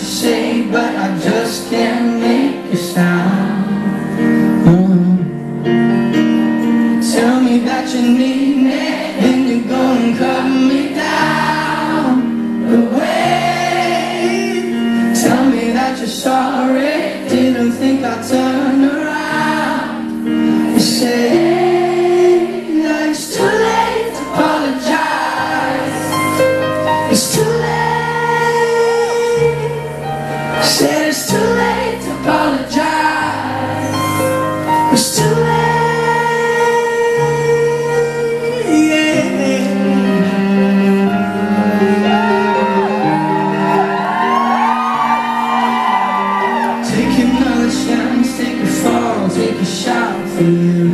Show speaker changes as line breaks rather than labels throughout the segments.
to say, but I just can't make a sound. Tell me that you need me, then you go and cut me down. Away. Tell me that you're sorry, didn't think I'd turn around. You say that it's too late to apologize. It's too late. I said it's too late to apologize. It's too late. Take another chance, take a fall, take a shot for you.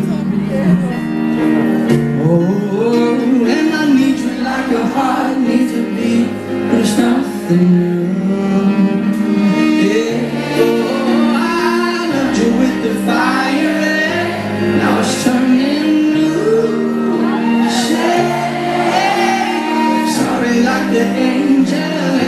Oh, and I need you like your heart needs to beat. There's nothing new. Yeah. Oh, I loved you with the fire, now it's turning blue. Say sorry like the angel.